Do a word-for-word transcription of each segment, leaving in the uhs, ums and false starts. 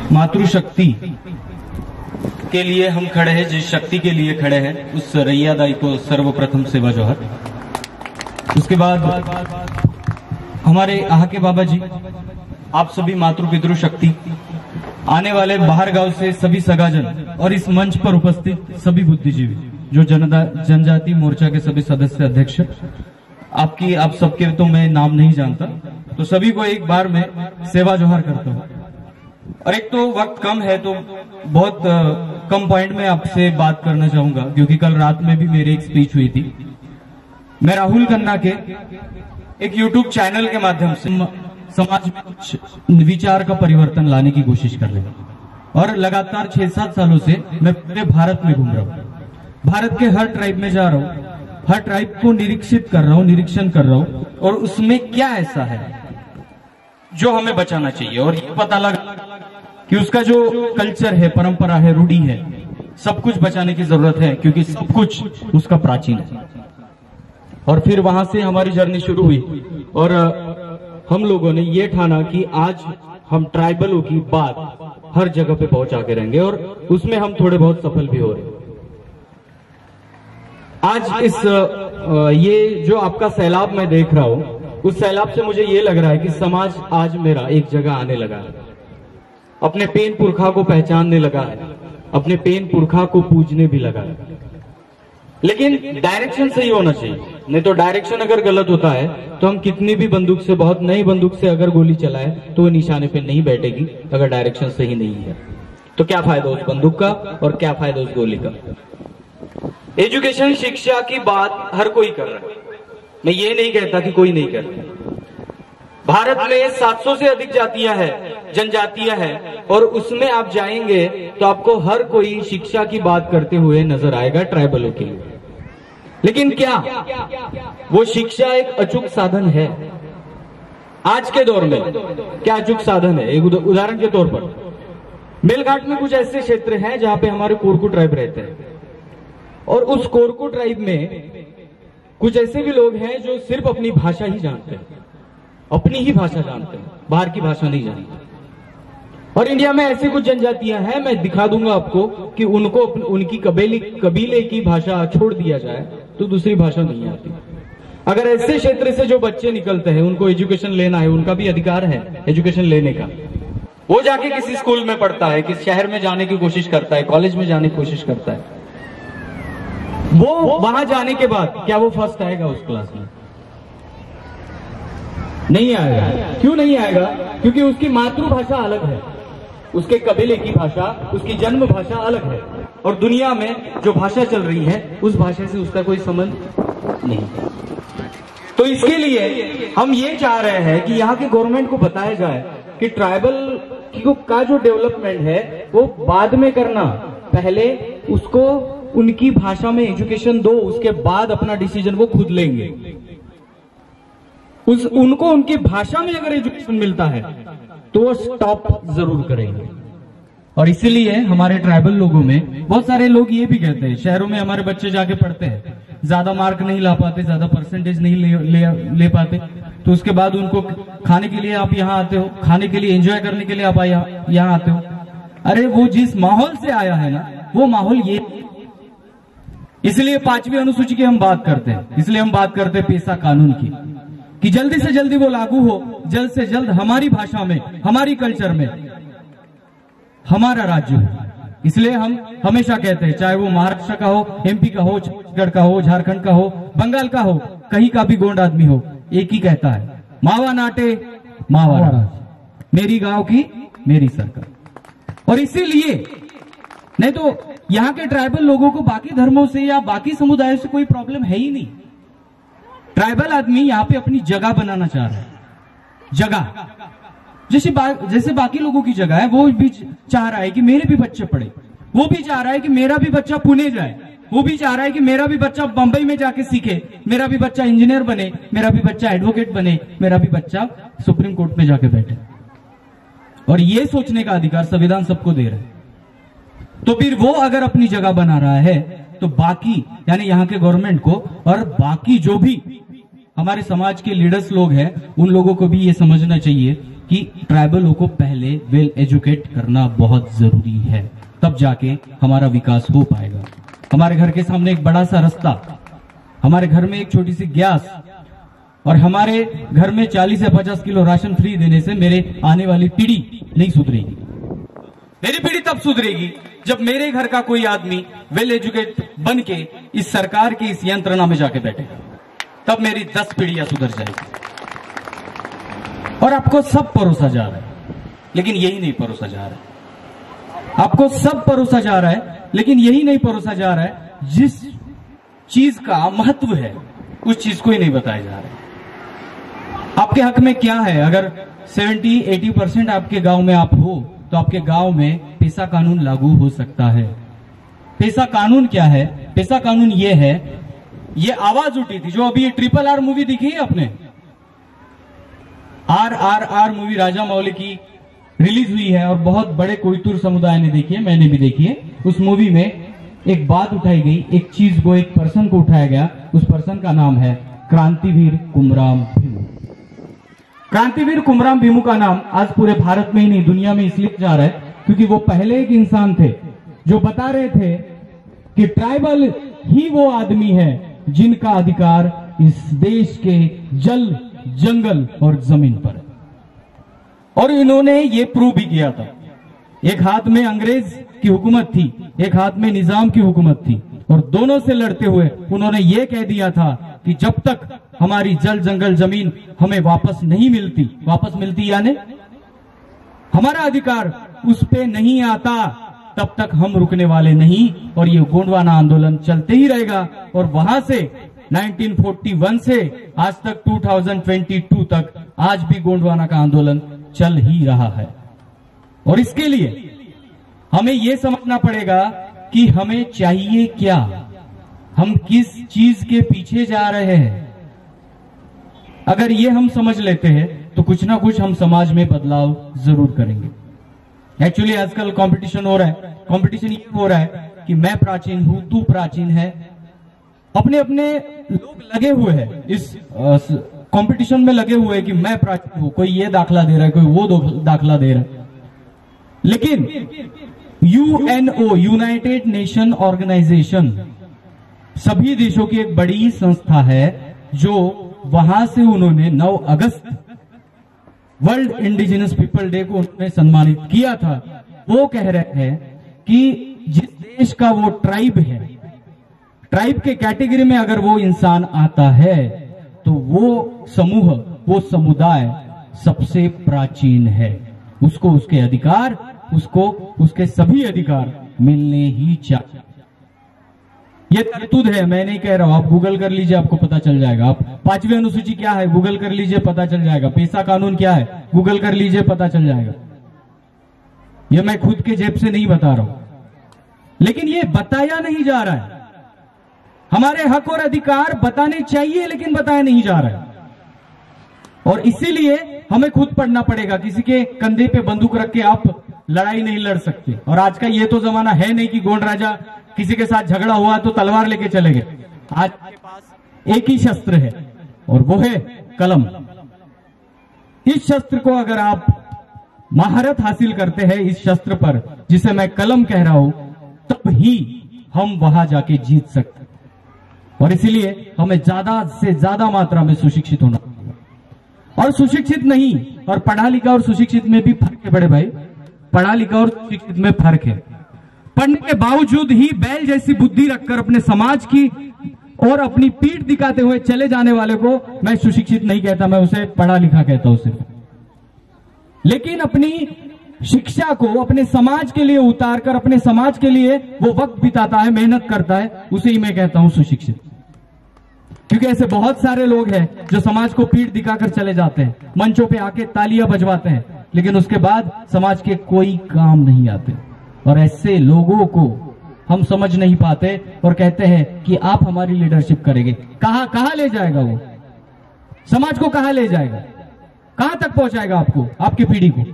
मातृशक्ति के लिए हम खड़े हैं, जिस शक्ति के लिए खड़े हैं, उस रैया दाई को सर्वप्रथम सेवा जोहर। उसके बाद हमारे आहा के बाबा जी, आप सभी मातृ पितृ शक्ति, आने वाले बाहर गांव से सभी सगाजन और इस मंच पर उपस्थित सभी बुद्धिजीवी, जो जनजाति मोर्चा के सभी सदस्य अध्यक्ष, आपकी आप सबके तो मैं नाम नहीं जानता, तो सभी को एक बार मैं सेवा जोहर करता हूँ। और एक तो वक्त कम है तो बहुत आ, कम पॉइंट में आपसे बात करना चाहूंगा, क्योंकि कल रात में भी मेरी एक स्पीच हुई थी। मैं राहुल खन्ना के एक यूट्यूब चैनल के माध्यम से समाज में कुछ विचार का परिवर्तन लाने की कोशिश कर रहे हैं, और लगातार छह सात सालों से मैं पूरे भारत में घूम रहा हूँ। भारत के हर ट्राइब में जा रहा हूँ, हर ट्राइब को निरीक्षित कर रहा हूँ, निरीक्षण कर रहा हूँ, और उसमें क्या ऐसा है जो हमें बचाना चाहिए। और ये पता लगा कि उसका जो कल्चर है, परंपरा है, रूढ़ी है, सब कुछ बचाने की जरूरत है, क्योंकि सब कुछ उसका प्राचीन है। और फिर वहां से हमारी जर्नी शुरू हुई, और हम लोगों ने ये ठाना कि आज हम ट्राइबलों की बात हर जगह पे पहुंचा के रहेंगे, और उसमें हम थोड़े बहुत सफल भी हो रहे हैं। आज इस ये जो आपका सैलाब मैं देख रहा हूं, उस सैलाब से मुझे ये लग रहा है कि समाज आज मेरा एक जगह आने लगा है, अपने पेन पुरखा को पहचानने लगा है, अपने पेन पुरखा को पूजने भी लगा है। लेकिन डायरेक्शन सही होना चाहिए, नहीं तो डायरेक्शन अगर गलत होता है तो हम कितनी भी बंदूक से, बहुत नई बंदूक से अगर गोली चलाए तो वो निशाने पे नहीं बैठेगी, अगर डायरेक्शन सही नहीं है। तो क्या फायदा उस बंदूक का और क्या फायदा उस गोली का। एजुकेशन, शिक्षा की बात हर कोई कर रहा है, मैं ये नहीं कहता कि कोई नहीं कर रहा। भारत में सात सौ से अधिक जातियां हैं, जनजातियां हैं, और उसमें आप जाएंगे तो आपको हर कोई शिक्षा की बात करते हुए नजर आएगा ट्राइबलों के लिए। लेकिन क्या वो शिक्षा एक अचूक साधन है? आज के दौर में क्या अचूक साधन है? एक उदाहरण के तौर पर मेलघाट में कुछ ऐसे क्षेत्र हैं जहां पे हमारे कोरकू ट्राइब रहते हैं, और उस कोरकू ट्राइब में कुछ ऐसे भी लोग हैं जो सिर्फ अपनी भाषा ही जानते हैं, अपनी ही भाषा जानते हैं, बाहर की भाषा नहीं जानते। और इंडिया में ऐसी कुछ जनजातियां हैं, मैं दिखा दूंगा आपको, कि उनको उनकी कबीले कबीले की भाषा छोड़ दिया जाए तो दूसरी भाषा नहीं आती। अगर ऐसे क्षेत्र से जो बच्चे निकलते हैं, उनको एजुकेशन लेना है, उनका भी अधिकार है एजुकेशन लेने का। वो जाके किसी स्कूल में पढ़ता है, किसी शहर में जाने की कोशिश करता है, कॉलेज में जाने की कोशिश करता है, वो वहां जाने के बाद क्या वो फर्स्ट आएगा उस क्लास में? नहीं आएगा। क्यों नहीं आएगा? क्योंकि उसकी मातृभाषा अलग है, उसके कबीले की भाषा, उसकी जन्म भाषा अलग है, और दुनिया में जो भाषा चल रही है उस भाषा से उसका कोई संबंध नहीं। तो इसके लिए हम ये चाह रहे हैं कि यहाँ के गवर्नमेंट को बताया जाए कि ट्राइबल का जो डेवलपमेंट है वो बाद में करना, पहले उसको उनकी भाषा में एजुकेशन दो, उसके बाद अपना डिसीजन वो खुद लेंगे। उस उनको उनकी भाषा में अगर एजुकेशन मिलता है तो वो स्टॉप जरूर करेंगे। और इसीलिए हमारे ट्राइबल लोगों में बहुत सारे लोग ये भी कहते हैं, शहरों में हमारे बच्चे जाके पढ़ते हैं, ज्यादा मार्क नहीं ला पाते, ज्यादा परसेंटेज नहीं ले, ले, ले पाते, तो उसके बाद उनको खाने के लिए आप यहाँ आते हो, खाने के लिए एंजॉय करने के लिए आप यहाँ आते हो। अरे वो जिस माहौल से आया है ना, वो माहौल ये, इसलिए पांचवी अनुसूची की हम बात करते हैं, इसलिए हम बात करते हैं पेशा कानून की, कि जल्दी से जल्दी वो लागू हो, जल्द से जल्द हमारी भाषा में, हमारी कल्चर में हमारा राज्य हो। इसलिए हम हमेशा कहते हैं, चाहे वो महाराष्ट्र का हो, एमपी का हो, छत्तीसगढ़ का हो, झारखंड का हो, बंगाल का हो, कहीं का भी गोंड आदमी हो, एक ही कहता है, मावा नाटे मावा राज, मेरी गांव की मेरी सरकार। और इसीलिए नहीं तो यहाँ के ट्राइबल लोगों को बाकी धर्मों से या बाकी समुदायों से कोई प्रॉब्लम है ही नहीं। ट्राइबल आदमी यहाँ पे अपनी जगह बनाना चाह रहा है, जगह जैसे बा, जैसे बाकी लोगों की जगह है, वो भी चाह रहा है कि मेरे भी बच्चे पढ़े, वो भी चाह रहा है कि मेरा भी बच्चा पुणे जाए, वो भी चाह रहा है कि मेरा भी बच्चा बंबई में जाके सीखे, मेरा भी बच्चा इंजीनियर बने, मेरा भी बच्चा एडवोकेट बने, मेरा भी बच्चा सुप्रीम कोर्ट में जाके बैठे। और ये सोचने का अधिकार संविधान सबको दे रहा है। तो फिर वो अगर अपनी जगह बना रहा है तो बाकी यानी यहाँ के गवर्नमेंट को और बाकी जो भी हमारे समाज के लीडर्स लोग हैं उन लोगों को भी ये समझना चाहिए कि ट्राइबलों को पहले वेल एजुकेट करना बहुत जरूरी है, तब जाके हमारा विकास हो पाएगा। हमारे घर के सामने एक बड़ा सा रास्ता, हमारे घर में एक छोटी सी गैस और हमारे घर में चालीस या पचास किलो राशन फ्री देने से मेरे आने वाली पीढ़ी नहीं सुधरेगी। मेरी पीढ़ी तब सुधरेगी जब मेरे घर का कोई आदमी वेल एजुकेट बन के इस सरकार की इस यंत्रणा में जाके बैठेगा, तब मेरी दस पीढ़ियां सुधर जाएगी। और आपको सब परोसा जा रहा है, लेकिन यही नहीं परोसा जा रहा है। आपको सब परोसा जा रहा है, लेकिन यही नहीं परोसा जा रहा है जिस चीज का महत्व है उस चीज को ही नहीं बताया जा रहा है। आपके हक में क्या है? अगर सत्तर अस्सी परसेंट आपके गांव में आप हो तो आपके गांव में पेशा कानून लागू हो सकता है। पेशा कानून क्या है? पेशा कानून ये है, ये आवाज उठी थी जो अभी ट्रिपल आर मूवी दिखी है आपने, R R R movie Rajamouli की रिलीज हुई है और बहुत बड़े कोयतुर समुदाय ने देखी है, मैंने भी देखी है। उस मूवी में एक बात उठाई गई, एक चीज को, एक पर्सन को उठाया गया। उस पर्सन का नाम है क्रांतिवीर कुमराम भीमू। क्रांतिवीर कुमराम भीमू का नाम आज पूरे भारत में ही नहीं दुनिया में इसलिए जा रहा है क्योंकि वो पहले एक इंसान थे जो बता रहे थे कि ट्राइबल ही वो आदमी है जिनका अधिकार इस देश के जल, जंगल और जमीन पर है। और इन्होंने ये प्रूव भी किया था। एक हाथ में अंग्रेज की हुकूमत थी, एक हाथ में निजाम की हुकूमत थी, और दोनों से लड़ते हुए उन्होंने ये कह दिया था कि जब तक हमारी जल, जंगल, जमीन हमें वापस नहीं मिलती, वापस मिलती यानी हमारा अधिकार उस पे नहीं आता, तब तक हम रुकने वाले नहीं। और ये गोंडवाना आंदोलन चलते ही रहेगा। और वहां से उन्नीस सौ इकतालीस से आज तक दो हज़ार बाईस तक आज भी गोंडवाना का आंदोलन चल ही रहा है। और इसके लिए हमें यह समझना पड़ेगा कि हमें चाहिए क्या, हम किस चीज के पीछे जा रहे हैं। अगर ये हम समझ लेते हैं तो कुछ ना कुछ हम समाज में बदलाव जरूर करेंगे। एक्चुअली आजकल कंपटीशन हो रहा है, कंपटीशन ये हो रहा है कि मैं प्राचीन हूं, तू प्राचीन है। अपने अपने लोग लगे हुए हैं इस कंपटीशन में, लगे हुए हैं कि मैं प्राचीन हूं। कोई ये दाखला दे रहा है, कोई वो दाखला दे रहा है। लेकिन यूएनओ, यूनाइटेड नेशन ऑर्गेनाइजेशन, सभी देशों की एक बड़ी संस्था है जो वहां से उन्होंने नौ अगस्त वर्ल्ड इंडिजिनस पीपल डे को उन्होंने सम्मानित किया था। वो कह रहे हैं कि जिस देश का वो ट्राइब है, ट्राइब के कैटेगरी में अगर वो इंसान आता है तो वो समूह, वो समुदाय सबसे प्राचीन है। उसको उसके अधिकार, उसको उसके सभी अधिकार मिलने ही चाहिए। ये तरतूद है, मैं नहीं कह रहा हूं, आप गूगल कर लीजिए, आपको पता चल जाएगा। आप पांचवी अनुसूची क्या है गूगल कर लीजिए, पता चल जाएगा। पेशा कानून क्या है गूगल कर लीजिए, पता चल जाएगा। ये मैं खुद के जेब से नहीं बता रहा हूं, लेकिन ये बताया नहीं जा रहा है। हमारे हक और अधिकार बताने चाहिए लेकिन बताया नहीं जा रहा है। और इसीलिए हमें खुद पढ़ना पड़ेगा। किसी के कंधे पे बंदूक रख के आप लड़ाई नहीं लड़ सकते। और आज का ये तो जमाना है नहीं कि गोंड राजा किसी के साथ झगड़ा हुआ तो तलवार लेके चले गए। आज के पास एक ही शस्त्र है और वो है कलम। इस शस्त्र को अगर आप महारत हासिल करते हैं इस शस्त्र पर, जिसे मैं कलम कह रहा हूं, तब ही हम वहां जाके जीत सकते। और इसीलिए हमें ज्यादा से ज्यादा मात्रा में सुशिक्षित होना। और सुशिक्षित नहीं, और पढ़ा लिखा और सुशिक्षित में भी फर्क है बड़े भाई। पढ़ा लिखा और सुशिक्षित में फर्क है। पढ़ने के बावजूद ही बैल जैसी बुद्धि रखकर अपने समाज की और अपनी पीठ दिखाते हुए चले जाने वाले को मैं सुशिक्षित नहीं कहता, मैं उसे पढ़ा लिखा कहता हूं सिर्फ। लेकिन अपनी शिक्षा को अपने समाज के लिए उतार कर अपने समाज के लिए वो वक्त बिताता है, मेहनत करता है, उसे ही मैं कहता हूं सुशिक्षित। क्योंकि ऐसे बहुत सारे लोग हैं जो समाज को पीठ दिखाकर चले जाते हैं, मंचों पे आके तालियां बजवाते हैं, लेकिन उसके बाद समाज के कोई काम नहीं आते। और ऐसे लोगों को हम समझ नहीं पाते और कहते हैं कि आप हमारी लीडरशिप करेंगे। कहां कहां ले जाएगा वो? समाज को कहां ले जाएगा? कहां तक पहुंचाएगा आपको, आपकी पीढ़ी को?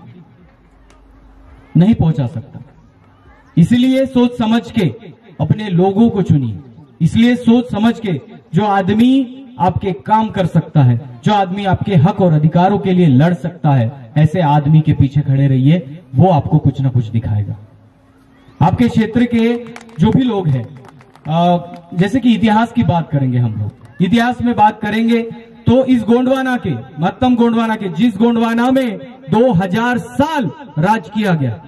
नहीं पहुंचा सकता। इसलिए सोच समझ के अपने लोगों को चुनिए। इसलिए सोच समझ के जो आदमी आपके काम कर सकता है, जो आदमी आपके हक और अधिकारों के लिए लड़ सकता है, ऐसे आदमी के पीछे खड़े रहिए, वो आपको कुछ ना कुछ दिखाएगा। आपके क्षेत्र के जो भी लोग हैं, जैसे कि इतिहास की बात करेंगे, हम लोग इतिहास में बात करेंगे तो इस गोंडवाना के, महत्तम गोंडवाना के, जिस गोंडवाना में दो हज़ार साल राज किया गया,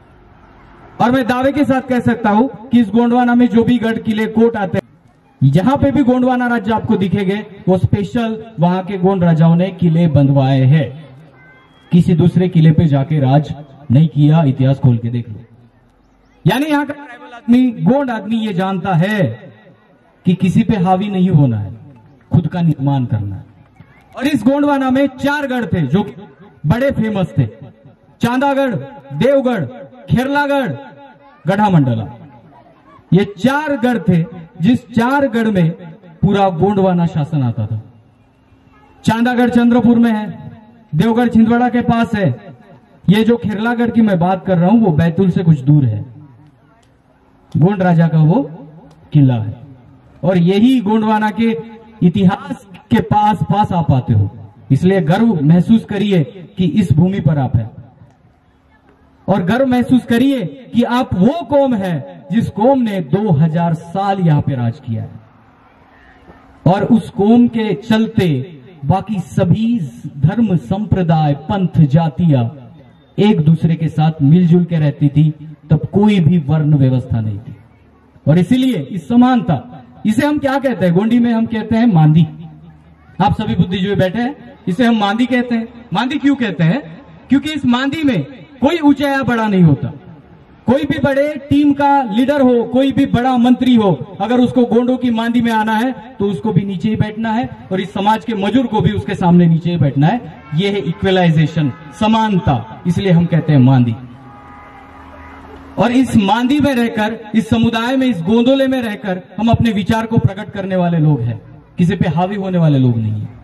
और मैं दावे के साथ कह सकता हूं कि इस गोंडवाना में जो भी गढ़ किले कोट आते हैं, जहां पे भी गोंडवाना राज्य आपको दिखेंगे, वो स्पेशल वहां के गोंड राजाओं ने किले बंधवाए हैं। किसी दूसरे किले पे जाके राज नहीं किया, इतिहास खोल के देख लो। यानी यहाँ का ट्राइबल आदमी, गोंड आदमी ये जानता है कि किसी पे हावी नहीं होना है, खुद का निर्माण करना है। और इस गोंडवाना में चार गढ़ थे जो बड़े फेमस थे, चांदागढ़, देवगढ़, खेरलागढ़, गढ़ा मंडला। ये चार गढ़ थे, जिस चार गढ़ में पूरा गोंडवाना शासन आता था। चांदागढ़ चंद्रपुर में है, देवगढ़ छिंदवाड़ा के पास है, ये जो खेरलागढ़ की मैं बात कर रहा हूं वो बैतूल से कुछ दूर है। गोंड राजा का वो किला है, और यही गोंडवाना के इतिहास के पास पास आप आते हो, इसलिए गर्व महसूस करिए कि इस भूमि पर आप हैं, और गर्व महसूस करिए कि आप वो कौम है जिस कौम ने दो हज़ार साल यहां पे राज किया है, और उस कौम के चलते बाकी सभी धर्म, संप्रदाय, पंथ, जातियां एक दूसरे के साथ मिलजुल के रहती थी। तब कोई भी वर्ण व्यवस्था नहीं थी, और इसीलिए इस समानता, इसे हम क्या कहते हैं, गोंडी में हम कहते हैं मांदी। आप सभी बुद्धिजीवी बैठे हैं, इसे हम मांदी कहते हैं। मांदी क्यों कहते हैं? क्योंकि इस मांदी में कोई ऊंचा या बड़ा नहीं होता। कोई भी बड़े टीम का लीडर हो, कोई भी बड़ा मंत्री हो, अगर उसको गोंडों की मांदी में आना है तो उसको भी नीचे ही बैठना है, और इस समाज के मजूर को भी उसके सामने नीचे ही बैठना है। यह है इक्वलाइजेशन, समानता, इसलिए हम कहते हैं मांदी। और इस मांदी में रहकर, इस समुदाय में, इस गोंदोले में रहकर हम अपने विचार को प्रकट करने वाले लोग हैं, किसी पे हावी होने वाले लोग नहीं है।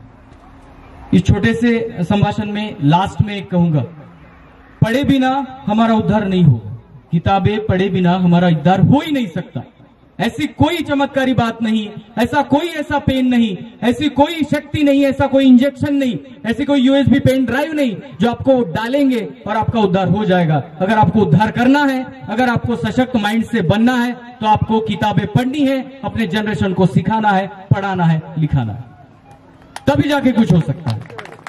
इस छोटे से संभाषण में लास्ट में एक कहूंगा, पढ़े बिना हमारा उद्धार नहीं होगा। किताबें पढ़े बिना हमारा उद्धार हो ही नहीं सकता। ऐसी कोई चमत्कारी बात नहीं, ऐसा कोई ऐसा पेन नहीं, ऐसी कोई शक्ति नहीं, ऐसा कोई इंजेक्शन नहीं, ऐसी कोई यूएसबी पेन ड्राइव नहीं जो आपको डालेंगे और आपका उद्धार हो जाएगा। अगर आपको उद्धार करना है, अगर आपको सशक्त माइंड से बनना है, तो आपको किताबें पढ़नी है, अपने जनरेशन को सिखाना है, पढ़ाना है, लिखाना है, तभी जाके कुछ हो सकता है।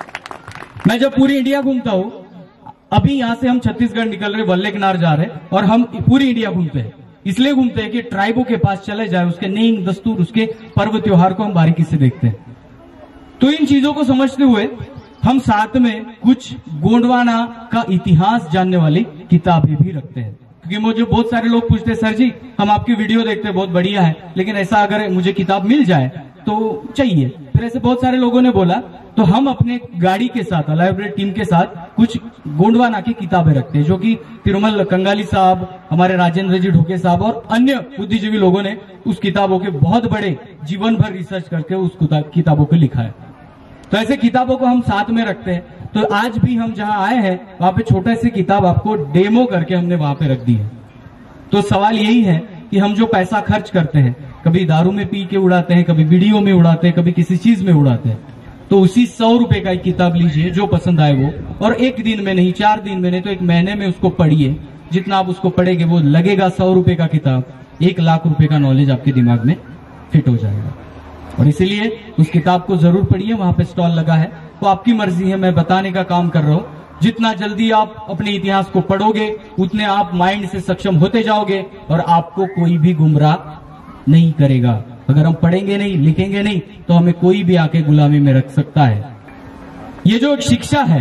मैं जब पूरी इंडिया घूमता हूं, अभी यहां से हम छत्तीसगढ़ निकल रहे, वल्ले किनार जा रहे, और हम पूरी इंडिया घूमते हैं। इसलिए घूमते हैं कि ट्राइबों के पास चले जाए, उसके नेम, दस्तूर, उसके पर्व त्योहार को हम बारीकी से देखते हैं। तो इन चीजों को समझते हुए हम साथ में कुछ गोंडवाना का इतिहास जानने वाली किताबें भी रखते हैं। क्योंकि मुझे बहुत सारे लोग पूछते हैं, सर जी हम आपकी वीडियो देखते हैं, बहुत बढ़िया है, लेकिन ऐसा अगर मुझे किताब मिल जाए तो चाहिए। फिर ऐसे बहुत सारे लोगों ने बोला, तो हम अपने गाड़ी के साथ, लाइब्रेरी टीम के साथ कुछ गोंडवाना की किताबें रखते हैं, जो कि तिरुमल कंगाली साहब, हमारे राजेंद्र जी ढोके साहब और अन्य बुद्धिजीवी लोगों ने उस किताबों के बहुत बड़े जीवन भर रिसर्च करके उस किताबों को लिखा है। तो ऐसे किताबों को हम साथ में रखते हैं। तो आज भी हम जहां आए हैं, वहां पे छोटा सी किताब आपको डेमो करके हमने वहां पे रख दी है। तो सवाल यही है कि हम जो पैसा खर्च करते हैं, कभी दारू में पी के उड़ाते हैं, कभी वीडियो में उड़ाते हैं, कभी किसी चीज में उड़ाते हैं, तो उसी सौ रुपए का एक किताब लीजिए, जो पसंद आए वो, और एक दिन में नहीं, चार दिन में नहीं, तो एक महीने में उसको पढ़िए। जितना आप उसको पढ़ेंगे वो लगेगा सौ रुपए का किताब, एक लाख रुपए का नॉलेज आपके दिमाग में फिट हो जाएगा। और इसीलिए उस किताब को जरूर पढ़िए, वहां पे स्टॉल लगा है। तो आपकी मर्जी है, मैं बताने का काम कर रहा हूं। जितना जल्दी आप अपने इतिहास को पढ़ोगे, उतने आप माइंड से सक्षम होते जाओगे, और आपको कोई भी गुमराह नहीं करेगा। अगर हम पढ़ेंगे नहीं, लिखेंगे नहीं, तो हमें कोई भी आके गुलामी में रख सकता है। ये जो शिक्षा है,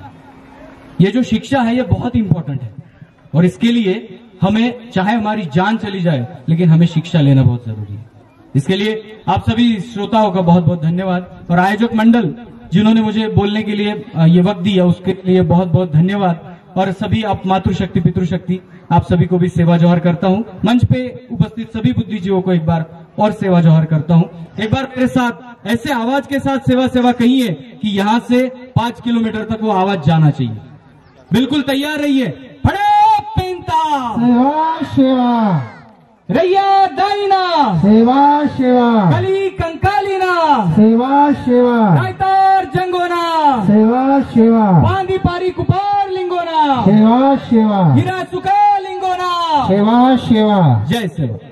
ये जो शिक्षा है, ये बहुत इंपॉर्टेंट है, और इसके लिए हमें, चाहे हमारी जान चली जाए, लेकिन हमें शिक्षा लेना बहुत जरूरी है। इसके लिए आप सभी श्रोताओं का बहुत बहुत धन्यवाद, और आयोजक मंडल जिन्होंने मुझे बोलने के लिए ये वक्त दिया, उसके लिए बहुत बहुत धन्यवाद। और सभी आप मातृशक्ति, पितृशक्ति, आप सभी को भी सेवा जोहर करता हूं। मंच पे उपस्थित सभी बुद्धिजीवों को एक बार और सेवा जोहर करता हूं। एक बार मेरे साथ ऐसे आवाज के साथ सेवा सेवा कहिए कि यहां से पांच किलोमीटर तक वो आवाज जाना चाहिए। बिल्कुल तैयार रहिए। फड़े पिंता सेवा सेवा रैया दाइना सेवा सेवा कली कंकालीना सेवा सेवा नाहीतर जंगोना सेवा सेवा बांधी पारी कुपार लिंगोना सेवा सेवा हिरा चुका लिंगोना सेवा सेवा जय सेवा.